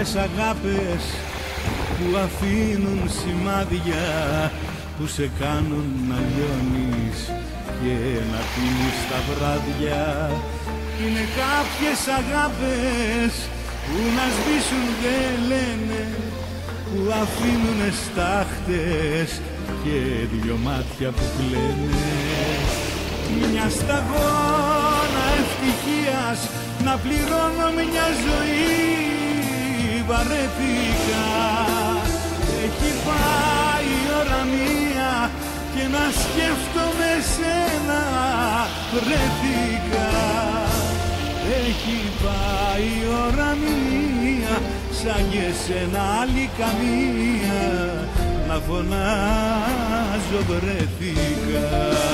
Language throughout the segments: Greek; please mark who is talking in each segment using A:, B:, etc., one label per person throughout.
A: κάποιες αγάπες που αφήνουν σημάδια, που σε κάνουν να λιώνεις και να πίνεις τα βράδια. Είναι κάποιες αγάπες που να σβήσουν δεν λένε, που αφήνουνε στάχτες και δυο μάτια που κλαίνε. Μια σταγόνα ευτυχίας να πληρώνω μια ζωή βαρέθηκα. Έχει πάει η ώρα μία και να σκέφτομαι σένα βρέθηκα. Έχει πάει η ώρα μία, σαν και σένα άλλη καμία, να φωνάζω βρέθηκα.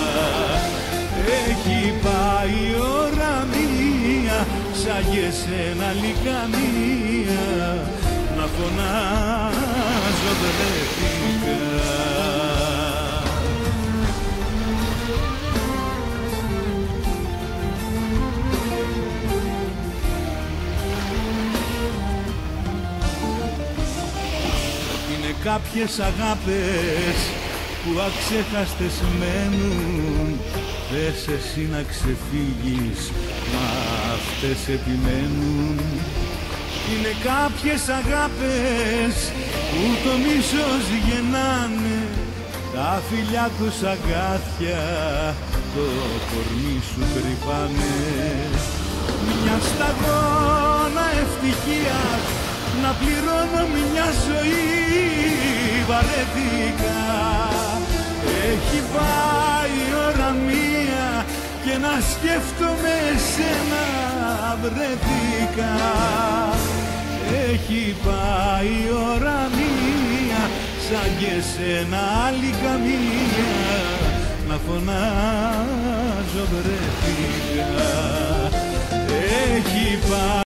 A: Έχει πάει η ώρα μία, σαν και σένα άλλη καμία, να φωνάζω βρέθηκα. Κάποιες αγάπες που αξέχαστες μένουν, θες εσύ να ξεφύγεις, μα αυτές επιμένουν. Είναι κάποιες αγάπες που το μίσος γεννάνε, τα φιλιά τους αγκάθια το κορμί σου κρυβάνε. Μια σταγόνα ευτυχίας να πληρώνω μια ζωή βαρέθηκα. Έχει πάει η ώρα μία και να σκέφτομαι σένα βρέθηκα. Έχει πάει η ώρα μία, σαν και σένα άλλη καμία, να φωνάζω βρέθηκα. Έχει πάει